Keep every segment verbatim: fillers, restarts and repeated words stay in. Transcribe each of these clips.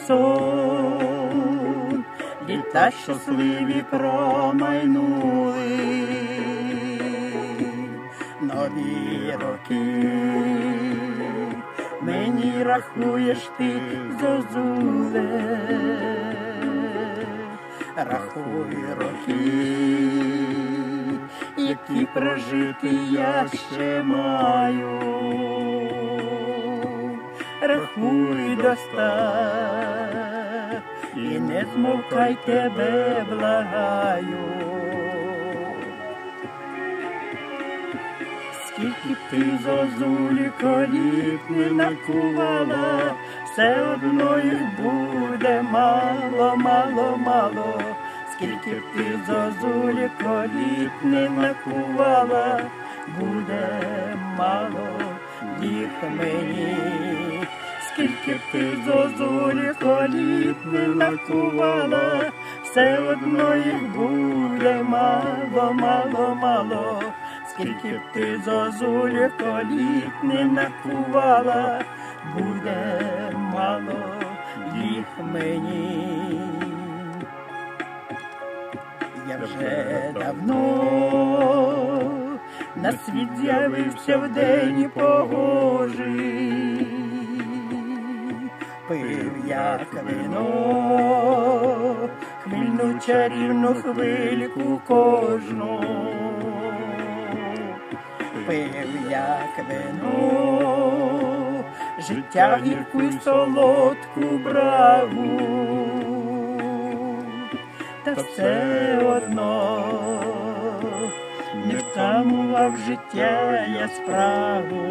сон, літа щасливі промайнули, нові роки мені рахуєш ти, зозуле, рахуй роки, які прожити я ще маю, рахуй до ста, і не змовкай, тебе благаю. Скільки ти, зозуліко, літ не накувала, все одно їх буде мало, мало, мало. Скільки б ти, зозуліко, літ не накувала, буде мало їх мені. Скільки б ти, зозуліко, літ не накувала, все одно їх буде мало, мало, мало. Скільки б ти, зозуліко, літ не накувала, буде мало їх мені. Я вже давно на світ з'явився в день погожий, пив як вино, хвильну чарівну хвильку кожну. Пив як вино, життя гірку й солодку брагу, та все одно не втамував життя я спрагу.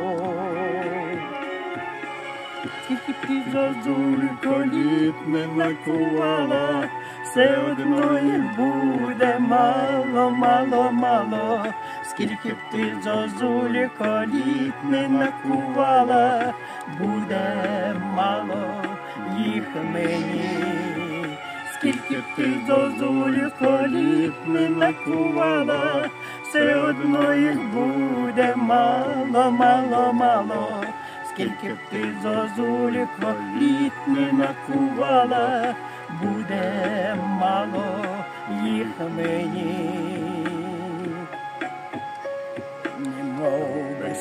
Скільки б ти, зозулько, літ не накувала, все одно їх буде мало, мало, мало. Скільки б ти, зозуліко, літ не накувала, буде мало їх мені. Скільки б ти, зозуліко, літ не накувала, все одно їх буде мало, мало, мало. Скільки б ти, зозуліко, літ не накувала, буде мало їх мені. Немов би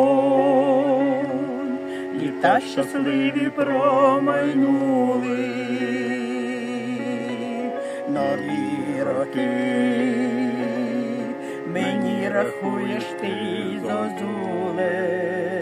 сон, літа щасливі промайнули, нові роки мені рахуєш ти, зозуле.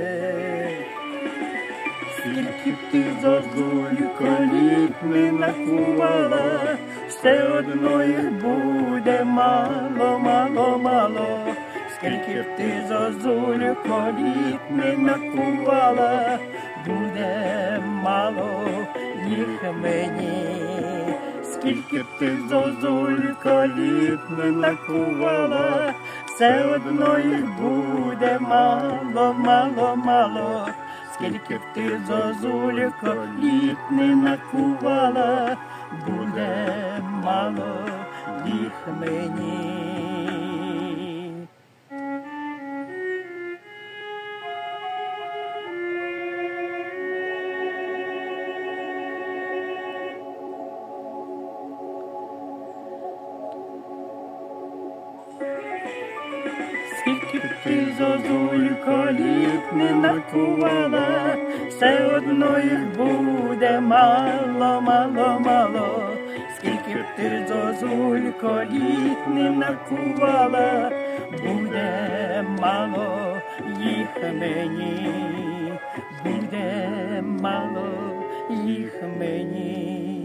Скільки б ти, зозулько, літ не накувала, все одно їх буде мало, мало, мало. Скільки б ти, зозулько, літ не накувала, буде мало їх мені. Скільки б ти, зозулько, літ не накувала, все одно їх буде мало, мало, мало. Скільки б ти, зозуліко, літ не накувала, буде мало їх мені. Скільки б ти, зозулько, літ не накувала, все одно їх буде мало, мало, мало. Скільки б ти, зозулько, літ не накувала, буде мало їх мені, буде мало їх мені.